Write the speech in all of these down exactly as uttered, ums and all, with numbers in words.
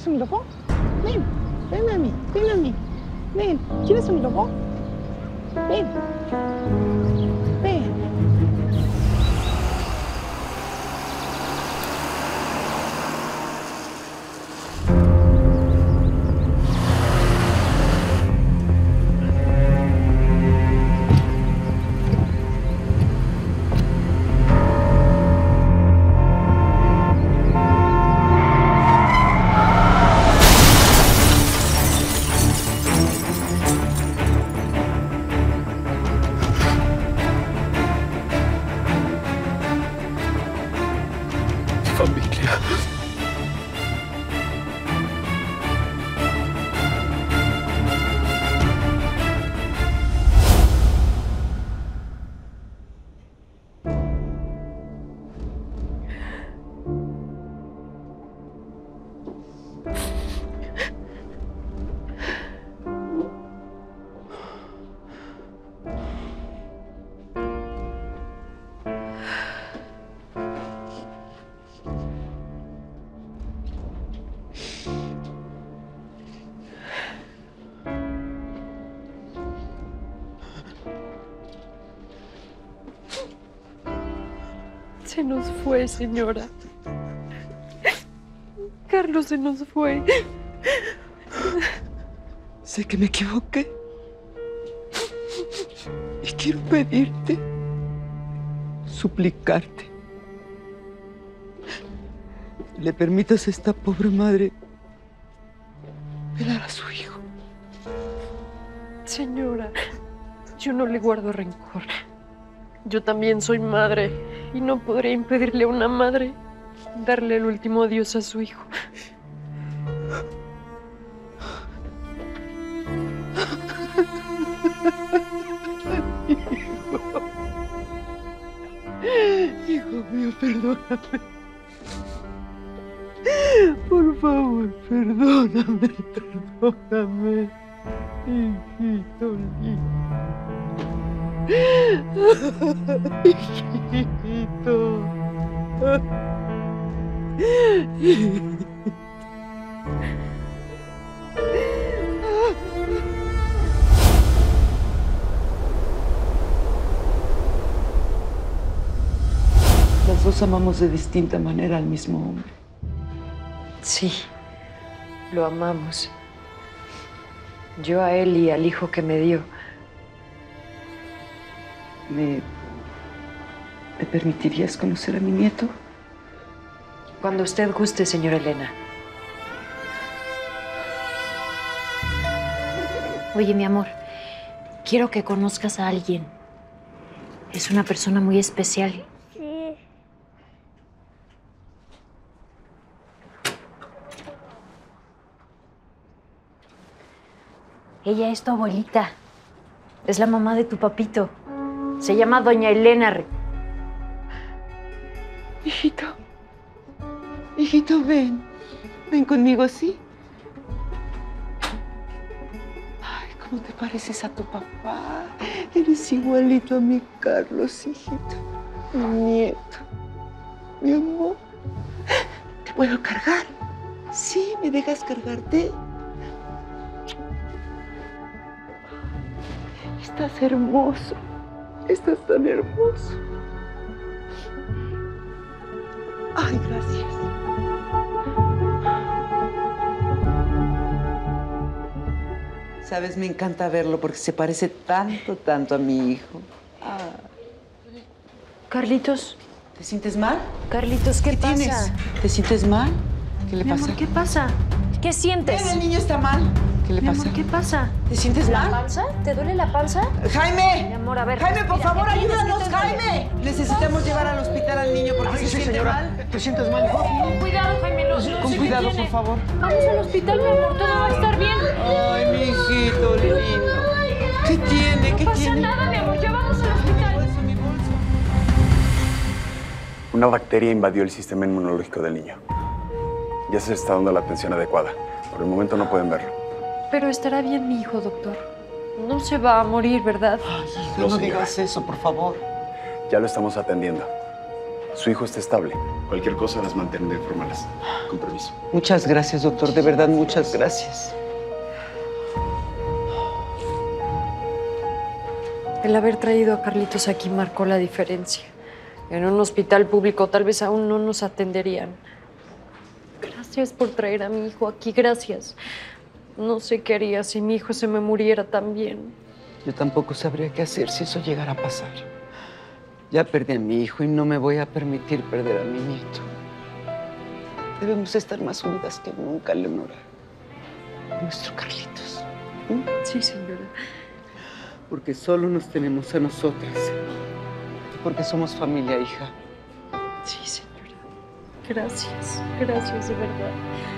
¿Quieres un lobo? Ven, ven a mí, ven a mí. Ven, ¿quieres un lobo? Ven. Ven. Familia. Se nos fue, señora. Carlos se nos fue. Sé que me equivoqué. Y quiero pedirte, suplicarte, le permitas a esta pobre madre velar a su hijo. Señora, yo no le guardo rencor. Yo también soy madre y no podría impedirle a una madre darle el último adiós a su hijo. Hijo, hijo mío, perdóname. Por favor, perdóname, perdóname. Hijito lindo. Hijito. Las dos amamos de distinta manera al mismo hombre. Sí, lo amamos. Yo a él y al hijo que me dio. ¿Me, ¿Me permitirías conocer a mi nieto? Cuando usted guste, señora Elena. Oye, mi amor, quiero que conozcas a alguien. Es una persona muy especial. Sí. Ella es tu abuelita. Es la mamá de tu papito. Se llama Doña Elena. Hijito. Hijito, ven. Ven conmigo, ¿sí? Ay, ¿cómo te pareces a tu papá? Eres igualito a mi Carlos, hijito. Mi nieto. Mi amor. ¿Te puedo cargar? ¿Sí? ¿Me dejas cargarte? Estás hermoso. Estás tan hermoso. Ay, gracias. Sabes, me encanta verlo porque se parece tanto, tanto a mi hijo. Ah. Carlitos. ¿Te sientes mal? Carlitos, ¿qué, ¿Qué pasa? tienes? ¿Te sientes mal? ¿Qué le Mi pasa? amor, ¿qué pasa? ¿Qué sientes? Ven, el niño está mal. ¿Qué le Mi pasa? amor, ¿qué pasa? ¿Te sientes ¿La mal? panza? ¿Te duele la panza? ¡Jaime! Mi amor, a ver, ¡Jaime, por respira. favor, ¿Qué tienes? ayúdanos, ¿Qué te duele? Jaime! Necesitamos llevar al hospital al niño porque se siente mal. ¿Te sientes mal, hijo? Cuidado, Jaime, no, no sé Con qué cuidado, por tiene. favor. Vamos al hospital, mi amor, todo va a estar bien. Ay, mi hijito lindo. ¿Qué tiene? ¿Qué No pasa tiene? nada, mi amor, ya vamos al Mi hospital. bolso, mi bolso. Una bacteria invadió el sistema inmunológico del niño. Ya se le está dando la atención adecuada. Por el momento no pueden verlo. Pero estará bien mi hijo, doctor. No se va a morir, ¿verdad? Ay, hijo, No, no señora. digas eso, por favor. Ya lo estamos atendiendo. Su hijo está estable. Cualquier cosa las mantendré informadas. Con permiso. Muchas gracias, doctor. De verdad, muchas gracias. El haber traído a Carlitos aquí marcó la diferencia. En un hospital público tal vez aún no nos atenderían. Gracias por traer a mi hijo aquí, gracias. No sé qué haría si mi hijo se me muriera también. Yo tampoco sabría qué hacer si eso llegara a pasar. Ya perdí a mi hijo y no me voy a permitir perder a mi nieto. Debemos estar más unidas que nunca, Leonora. Nuestro Carlitos. ¿Mm? Sí, señora. Porque solo nos tenemos a nosotras. Porque somos familia, hija. Sí, señora. Gracias, gracias de verdad.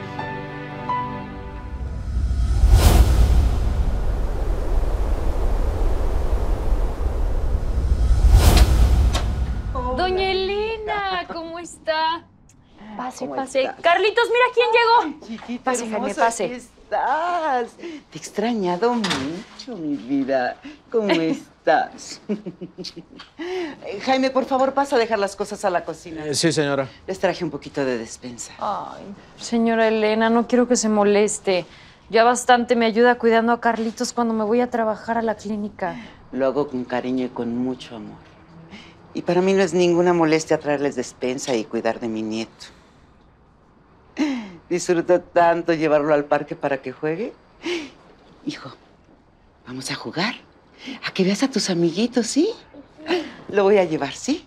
Doña Elena, ¿cómo está? Pase, ¿Cómo pase. estás? Carlitos, mira quién llegó. Ay, chiquita Pase, Jaime, hermosa, pase. aquí estás. Te he extrañado mucho, mi vida. ¿Cómo estás? Jaime, por favor, pasa a dejar las cosas a la cocina. Eh, sí, señora. Les traje un poquito de despensa. Ay, señora Elena, no quiero que se moleste. Ya bastante me ayuda cuidando a Carlitos cuando me voy a trabajar a la clínica. Lo hago con cariño y con mucho amor. Y para mí no es ninguna molestia traerles despensa y cuidar de mi nieto. Disfruto tanto llevarlo al parque para que juegue. Hijo, vamos a jugar. A que veas a tus amiguitos, ¿sí? Lo voy a llevar, ¿sí?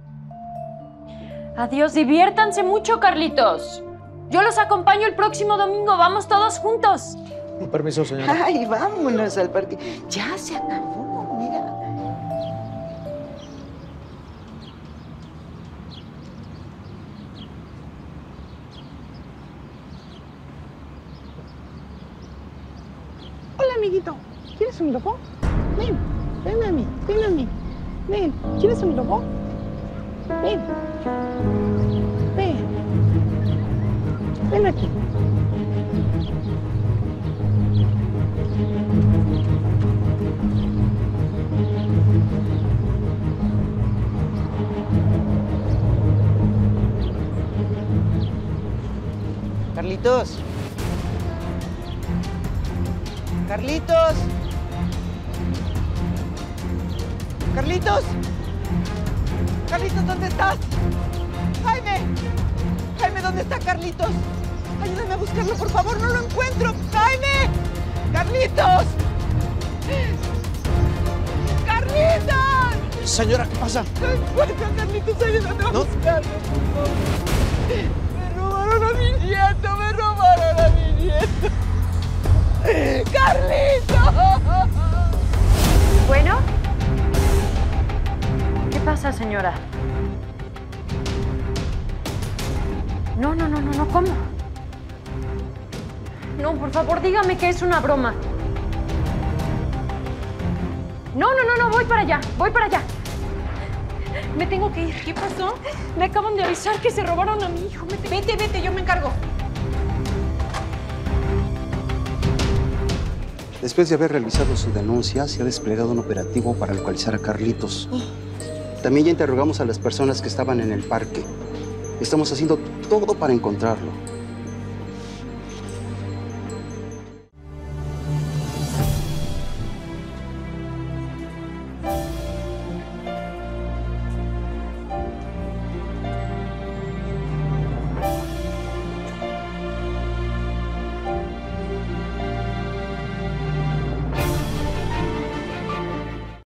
Adiós, diviértanse mucho, Carlitos. Yo los acompaño el próximo domingo. Vamos todos juntos. Con permiso, señora. Ay, vámonos al parque. Ya se acabó, mira. Hola, amiguito. ¿Quieres un loco? Ven, ven a mí, ven a mí. Ven, ¿quieres un loco? Ven. Ven. Ven aquí. Carlitos. Carlitos. Carlitos. Carlitos, ¿dónde estás? Jaime. Jaime, ¿dónde está Carlitos? Ayúdame a buscarlo, por favor, no lo encuentro. Jaime. Carlitos. ¡Carlitos! Señora, ¿qué pasa? No encuentro a Carlitos, ayúdame a ¿No? buscarlo, por favor. Me robaron a mi nieto, me robaron a mi nieto. ¡Carlitos! Bueno. ¿Qué pasa, señora? No, no, no, no, no, ¿cómo? No, por favor, dígame que es una broma. No, no, no, no, voy para allá, voy para allá. Me tengo que ir. ¿Qué pasó? Me acaban de avisar que se robaron a mi hijo. Me te- Vete, vete, yo me encargo. Después de haber realizado su denuncia, se ha desplegado un operativo para localizar a Carlitos. También ya interrogamos a las personas que estaban en el parque. Estamos haciendo todo para encontrarlo.